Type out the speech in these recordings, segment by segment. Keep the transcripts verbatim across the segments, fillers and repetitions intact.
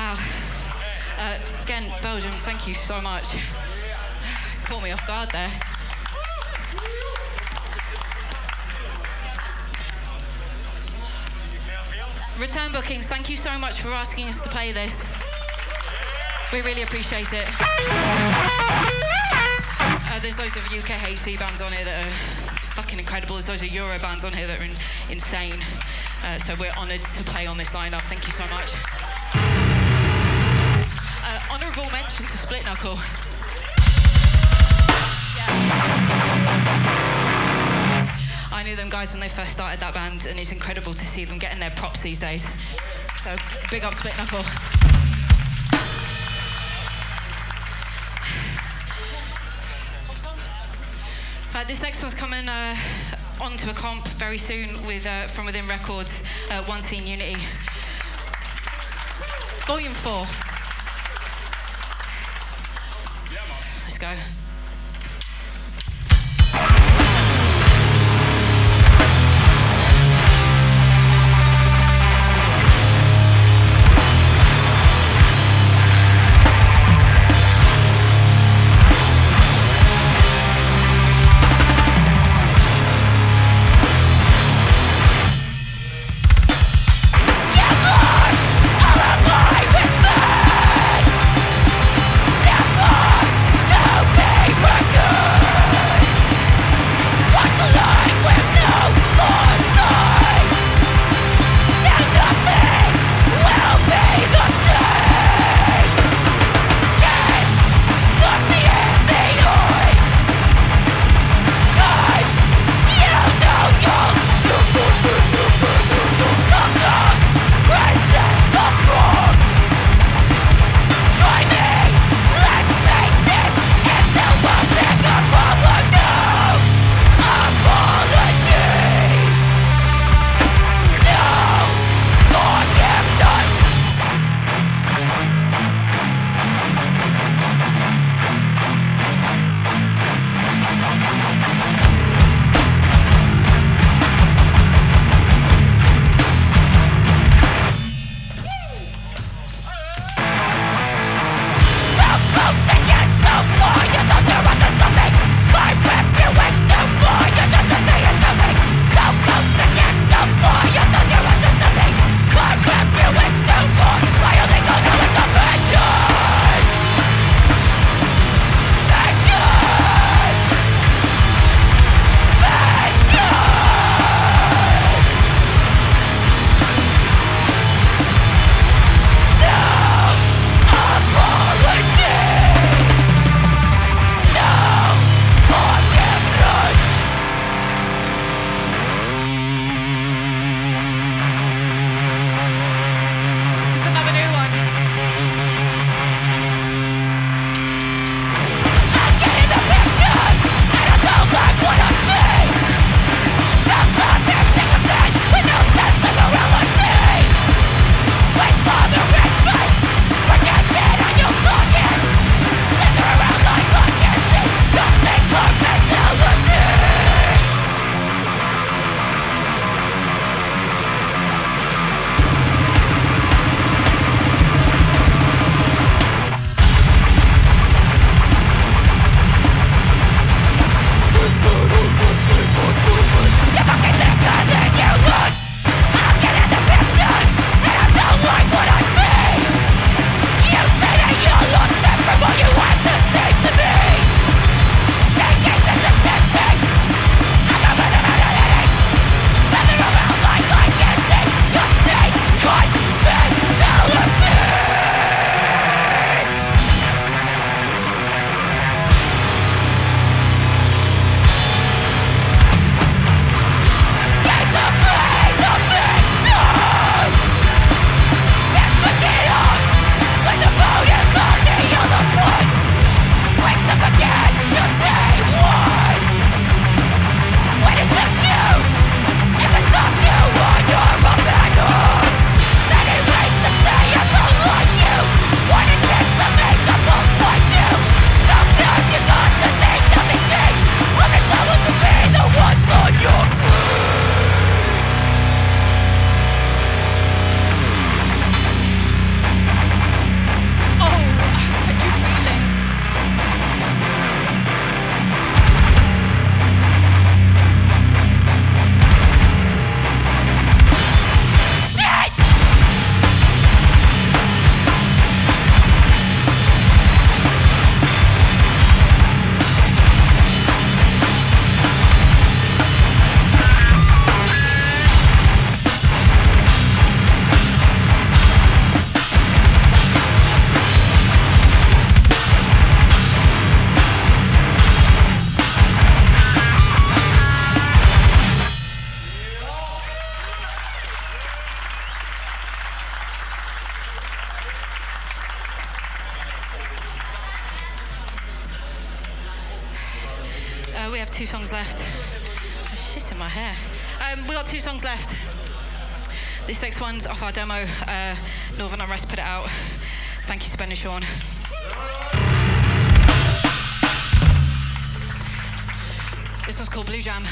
Wow. Uh, Ghent, Belgium, thank you so much. Caught me off guard there. Return bookings, thank you so much for asking us to play this. We really appreciate it. Uh, there's loads of U K H C bands on here that are fucking incredible. There's loads of Euro bands on here that are in, insane. Uh, so we're honoured to play on this lineup. Thank you so much. Uh, honourable mention to Split Knuckle. I knew them guys when they first started that band, and it's incredible to see them getting their props these days. So big up Split Knuckle. Uh, this next one's coming uh, onto a comp very soon with uh, From Within Records, uh, One Scene Unity. Volume four. Let's go. So bad. two songs left. Oh, shit in my hair. Um, we got two songs left. This next one's off our demo. Uh, Northern Unrest put it out. Thank you to Ben and Sean. This one's called Blue Jam.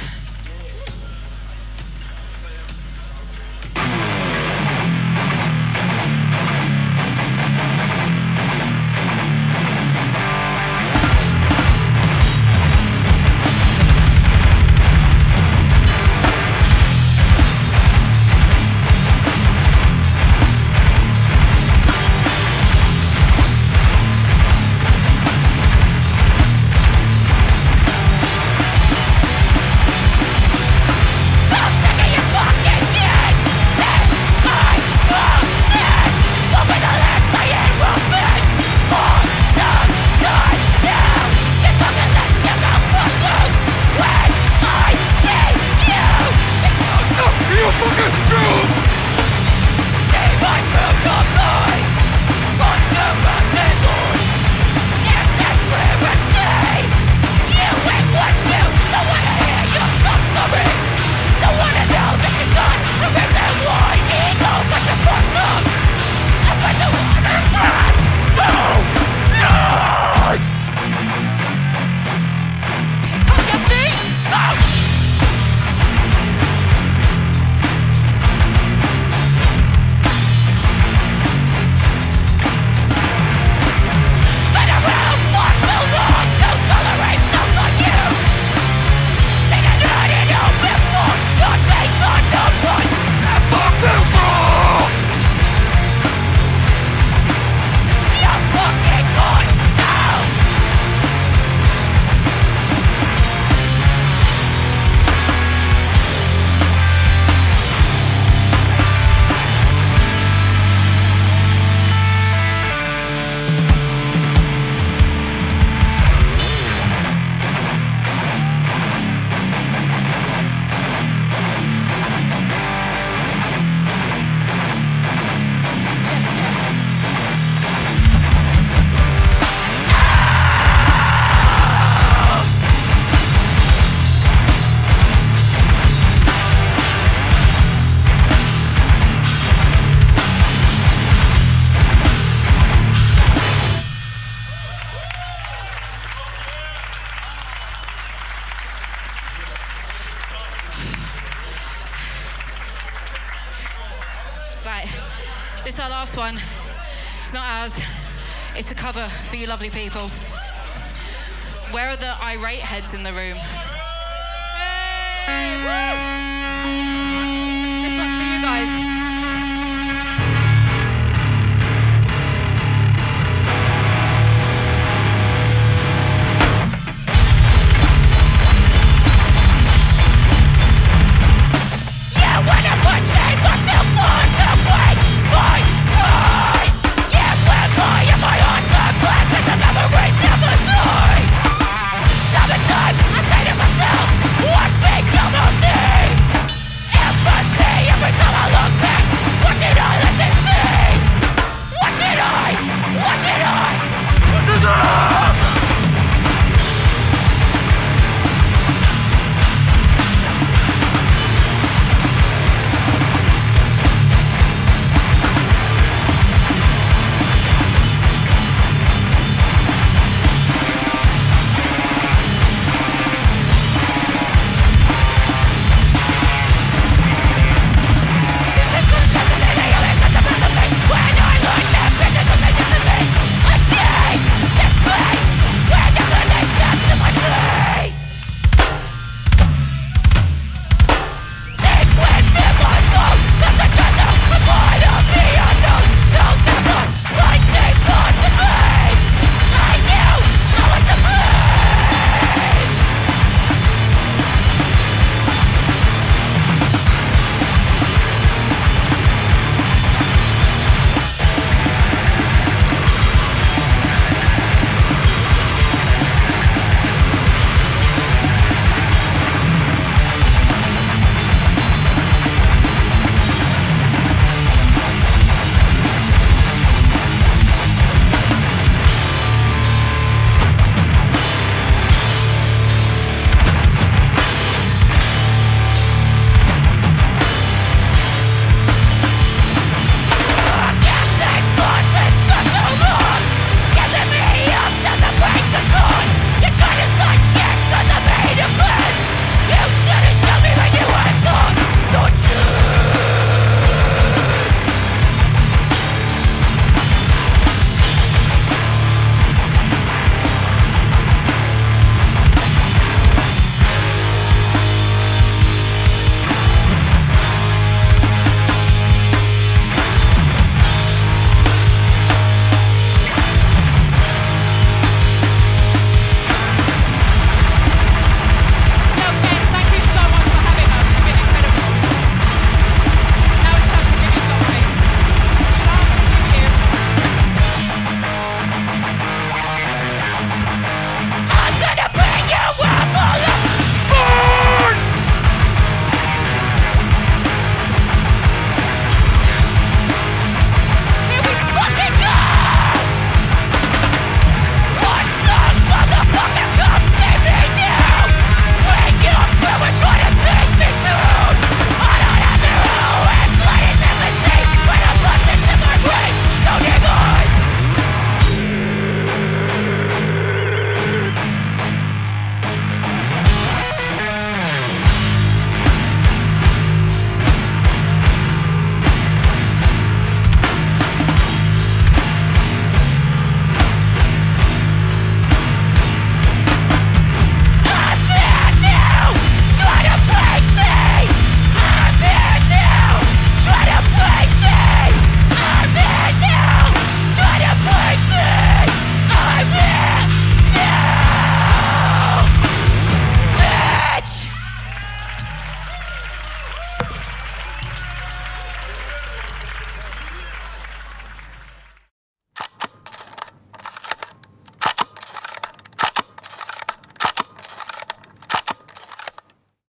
This is our last one. It's not ours. It's a cover for you lovely people. Where are the irate heads in the room? Hey,